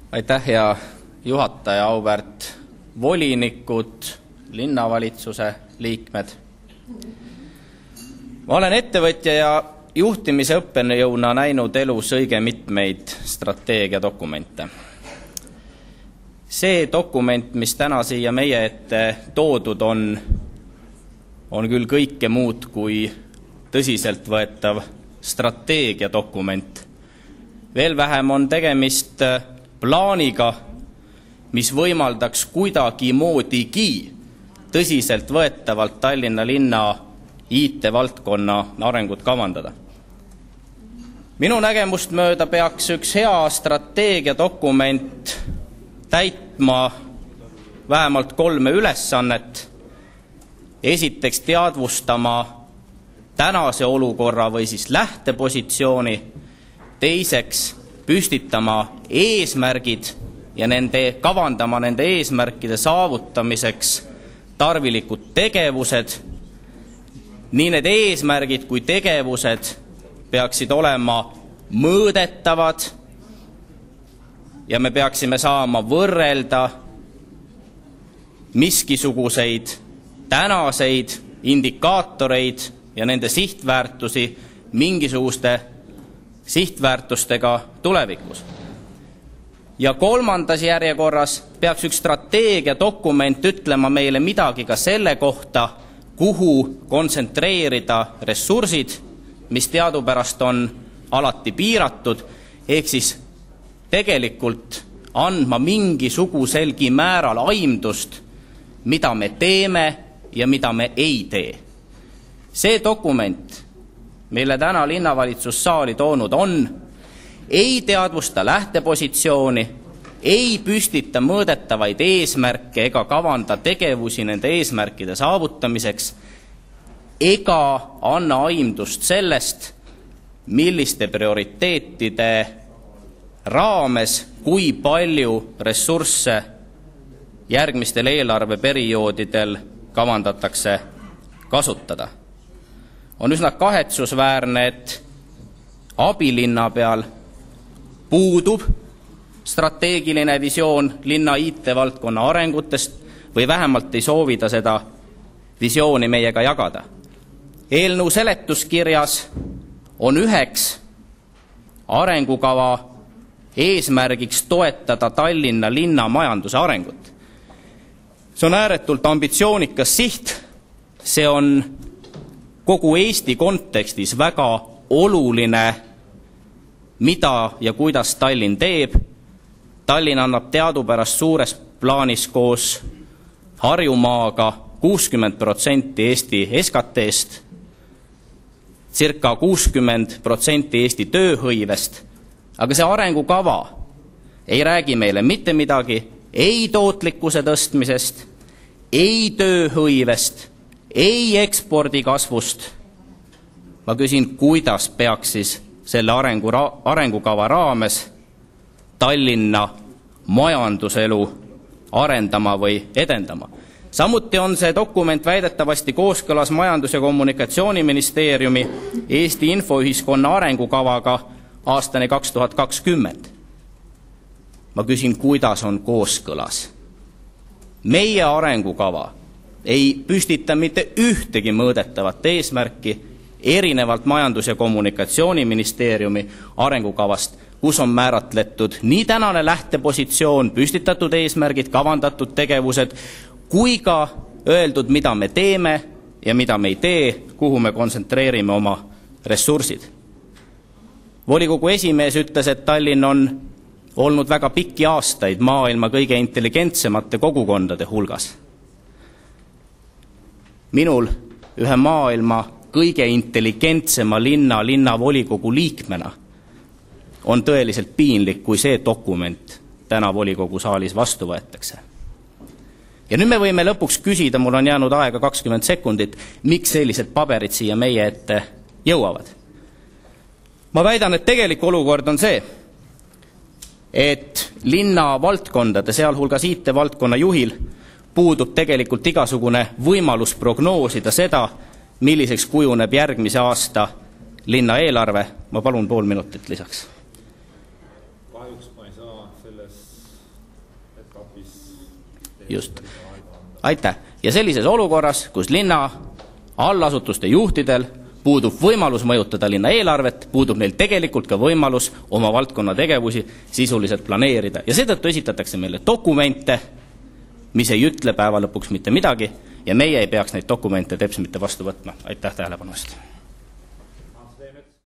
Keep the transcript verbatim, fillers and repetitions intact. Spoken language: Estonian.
Aitäh, hea juhataja, auväärt volinikud, linnavalitsuse liikmed. Ma olen ettevõtja ja juhtimise õppejõuna näinud elus õige mitmeid strateegiadokumente. See dokument, mis täna siia meie ette toodud on, on küll kõike muud kui tõsiseltvõetav strateegiadokument. Veel vähem on tegemist plaaniga, mis võimaldaks kuidagi moodigi tõsiselt võetavalt Tallinna linna I T-valdkonna arengut kavandada. Minu nägemust mööda peaks üks hea strateegiadokument täitma vähemalt kolme ülesannet. Esiteks teadvustama tänase olukorra või siis lähtepositsiooni, teiseks püstitama eesmärgid ja nende, kavandama nende eesmärkide saavutamiseks tarvilikud tegevused. Nii need eesmärgid kui tegevused peaksid olema mõõdetavad ja me peaksime saama võrrelda miskisuguseid tänaseid indikaatoreid ja nende sihtväärtusi mingisuguste sihtväärtustega tulevikus. Ja kolmandas järjekorras peaks üks strateegiadokument ütlema meile midagi ka selle kohta, kuhu kontsentreerida ressursid, mis teadupärast on alati piiratud, ehk siis tegelikult andma mingisuguselgi määral aimdust, mida me teeme ja mida me ei tee. See dokument, mille täna linnavalitsus saali toonud on, ei teadvusta lähtepositsiooni, ei püstita mõõdetavaid eesmärke ega kavanda tegevusi nende eesmärkide saavutamiseks, ega anna aimdust sellest, milliste prioriteetide raames, kui palju ressursse järgmistel eelarveperioodidel kavandatakse kasutada. On üsna kahetsusväärne, et abilinna peal puudub strateegiline visioon linna I T-valdkonna arengutest või vähemalt ei soovida seda visiooni meiega jagada. Eelnõu seletuskirjas on üheks arengukava eesmärgiks toetada Tallinna linna majanduse arengut. See on ääretult ambitsioonikas siht, see on kogu Eesti kontekstis väga oluline, mida ja kuidas Tallinn teeb. Tallinn annab teadupärast suures plaanis koos Harjumaaga kuuskümmend protsenti Eesti S K T-st, circa kuuskümmend protsenti Eesti tööhõivest, aga see arengukava ei räägi meile mitte midagi ei tootlikkuse tõstmisest, ei tööhõivest, ei ekspordi kasvust. Ma küsin, kuidas peaks siis selle arengu, arengukava raames Tallinna majanduselu arendama või edendama. Samuti on see dokument väidetavasti kooskõlas Majandus- ja Kommunikatsiooniministeeriumi Eesti infoühiskonna arengukavaga aastani kaks tuhat kakskümmend. Ma küsin, kuidas on kooskõlas. Meie arengukava ei püstita mitte ühtegi mõõdetavat eesmärki, erinevalt Majandus- ja Kommunikatsiooniministeeriumi arengukavast, kus on määratletud nii tänane lähtepositsioon, püstitatud eesmärgid, kavandatud tegevused, kui ka öeldud, mida me teeme ja mida me ei tee, kuhu me kontsentreerime oma ressursid. Volikogu esimees ütles, et Tallinn on olnud väga pikki aastaid maailma kõige intelligentsemate kogukondade hulgas. Minul ühe maailma kõige intelligentsema linna linnavolikogu liikmena on tõeliselt piinlik, kui see dokument täna volikogu saalis vastu võetakse. Ja nüüd me võime lõpuks küsida, mul on jäänud aega kakskümmend sekundit, miks sellised paberid siia meie ette jõuavad. Ma väidan, et tegelik olukord on see, et linna valdkondade, sealhulgas I T-valdkonna juhil, puudub tegelikult igasugune võimalus prognoosida seda, milliseks kujuneb järgmise aasta linna eelarve. Ma palun pool minutit lisaks. kahjuks ma ei saa selles etapis just. Aitäh. Ja sellises olukorras, kus linna allasutuste juhtidel puudub võimalus mõjutada linna eelarvet, puudub neil tegelikult ka võimalus oma valdkonna tegevusi sisuliselt planeerida. Ja seetõttu esitatakse meile dokumente, mis ei ütle päeva lõpuks mitte midagi, ja meie ei peaks neid dokumente teps mitte vastu võtma. Aitäh tähelepanu eest.